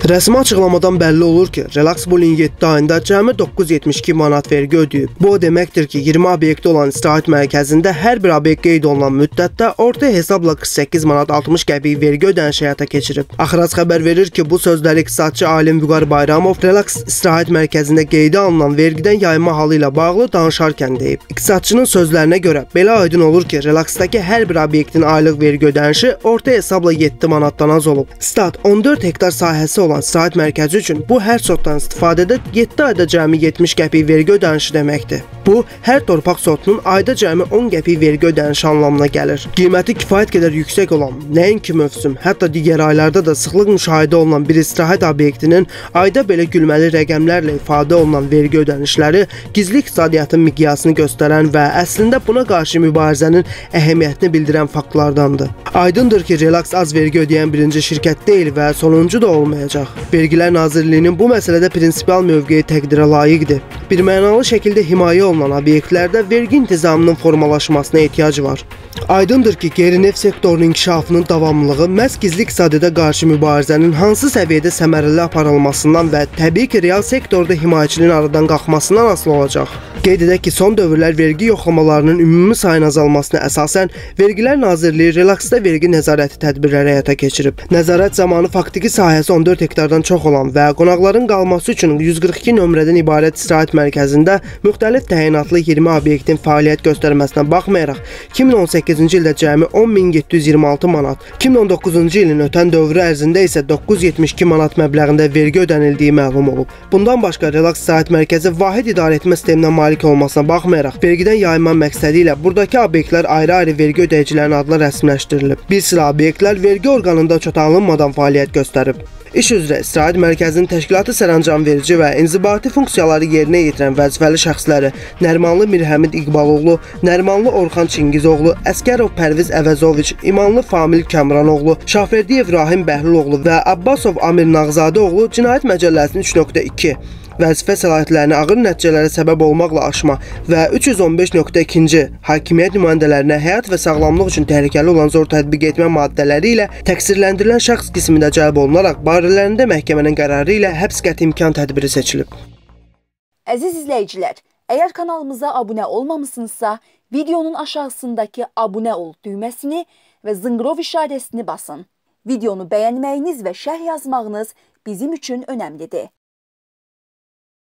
Rəsmi açıqlamadan bəlli olur ki, Relax bu ilin 7 ayında cəmi 972 manat vergi ödəyib. Bu o deməkdir ki, 20 obyekti olan istirahət mərkəzində hər bir obyekt qeyd olunan müddətdə orta hesabla 48 manat 60 qəpik vergi ödənişi həyata keçirib. Axırac xəbər verir ki, bu sözləri iqtisadçı alim Vüqar Bayramov Relax istirahət mərkəzində qeydə alınan vergidən yayma halı ilə bağlı danışarkən deyib. İqtisadçının sözlərinə görə belə aydın olur ki, Relaxdakı hər bir obyektin aylıq vergi ödənişi orta hesabla 7 manatdan az olub. Stat 14 hektar sahəsi olan istirahət mərkəzi üçün bu hər sotdan istifadədə 7 ayda cəmi 70 qəpik vergi ödənişi deməkdir. Bu, hər torpaq sotunun ayda cəmi 10 qəpik vergi ödənişi anlamına gəlir. Qiyməti kifayət qədər yüksək olan, nəinki mövsüm, hətta digər aylarda da sıxlıq müşahidə olunan bir istirahət obyektinin ayda belə gülməli rəqəmlərlə ifadə olunan vergi ödənişləri gizli iqtisadiyyatın miqyasını göstərən və əslində buna qarşı mübarizənin əhəmiyyətini bildirən faktlardandır. Aydındır ki, Relax az vergi ödəyən birinci şirkət deyil və sonuncu da olmayacaq. Vergilər Nazirliyinin bu məsələdə prinsipial mövqeyi təqdirə layiqdir. Birmənalı şəkildə himayə olunan obyektlərdə vergi intizamının formalaşmasına ehtiyac var. Aydındır ki, qeyri-neft sektorunun inkişafının davamlılığı məhz gizli iqtisadiyyata qarşı mübarizənin hansı səviyyədə səmərəli aparılmasından və təbii ki, real sektorda himayəçiliyin aradan qalxmasından asılı olacaq. Qeyd edək ki, son dövrlər vergi yoxlamalarının ümumi sayın azalmasına əsasən Vergilər Nazirliyi Relaxda vergi nəzarəti tədbirləri həyata keçirib. Nəzarət zamanı faktiki sahəsi 14 hektardan çox olan və qonaqların qalması üçün 142 nömrədən ibarət istirahət mərkəzində müxtəlif təyinatlı 20 obyektin fəaliyyət göstərməsinə baxmayaraq 2018-ci ildə cəmi 10.726 manat, 2019-cu ilin ötən dövrü ərzində isə 972 manat məbləğində vergi ödənildiyi məlum olub. Bundan başqa Relax istirahət mərkəzi vahid idarəetmə sisteminə malik olmasına baxmayaraq vergidən yayınma məqsədi ilə buradakı obyektlər ayrı-ayrı vergi ödəyicilərinin adına rəsmiləşdirilib. Bir sıra obyektlər vergi orqanında çatanlanmadan fəaliyyət göstərib. İş üzrə istirahət mərkəzinin təşkilatı sərəncam verici və inzibati funksiyaları yerinə yetirən vəzifəli şəxsləri Nərmanlı Mirhəmid İqbaloğlu, Nərmanlı Orxan Çingizoğlu, Əskərov Pərviz Əvəzoviç, İmanlı Famil Kəmranoğlu, Şafərdiyev Rahim Bəhliloğlu və Abbasov Amir Nağzadeoğlu Cinayət Məcəlləsinin 3.2 vəzifə səlahiyyətlərini ağır nəticələrə səbəb olmaqla aşma və 315.2 hakimiyyət nümayəndələrinə həyat və sağlamlıq üçün təhlükəli olan zor tətbiq etmə maddələri ilə təqsirləndirilən şəxs qismində cəlb olunaraq barələrində məhkəmənin qərarı ilə həbs qəti imkan tədbiri seçilib. Əziz izləyicilər, əgər kanalımıza abunə olmamısınızsa, videonun aşağısındakı abunə ol düyməsini və zınqrov işarəsini basın. Videonu bəyənməyiniz və şərh yazmağınız bizim üçün önəmlidir.